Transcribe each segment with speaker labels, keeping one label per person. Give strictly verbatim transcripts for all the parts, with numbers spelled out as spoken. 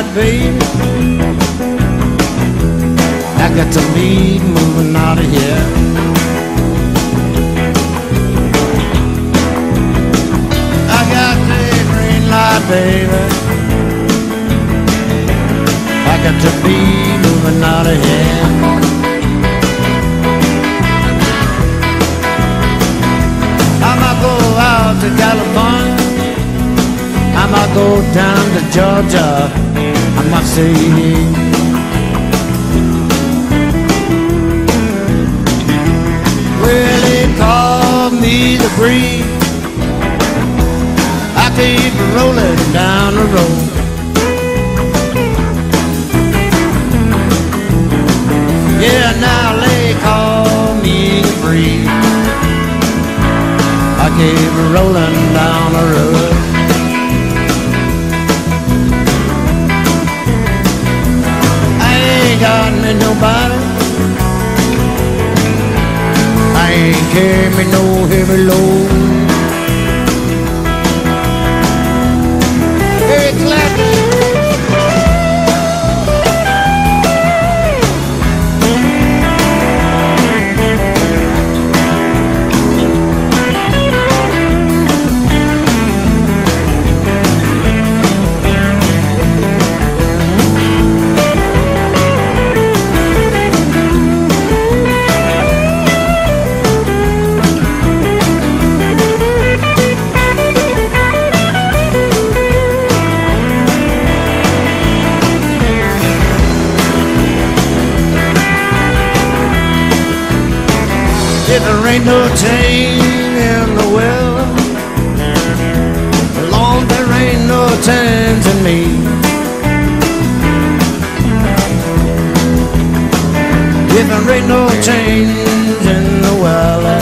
Speaker 1: baby. I got to leave, moving out of here. I got the green light, baby. I got to be moving out of here. I might go out to California, I might go down to Georgia, I might say, well, they call me the breeze. I keep rolling down the road. Yeah, now they call me the breeze. I keep rolling down the road. I ain't got me nobody, I ain't carry me no heavy load. Hey, Clapton. If there ain't no change in the weather, long there ain't no change in me. If there ain't no change in the weather,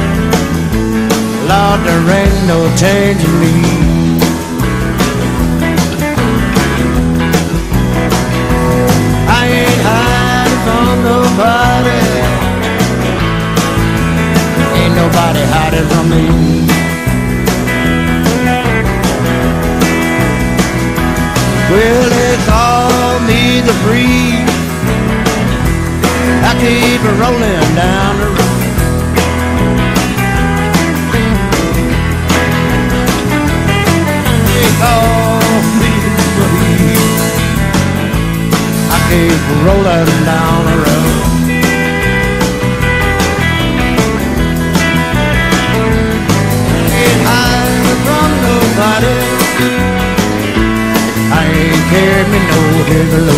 Speaker 1: Lord, there ain't no change in me. I ain't hiding from nobody, nobody hiding from me. Well, they call me the breeze. I keep rolling down the road. They call me the breeze. I keep rolling down the road. I ain't carried me no heavy load.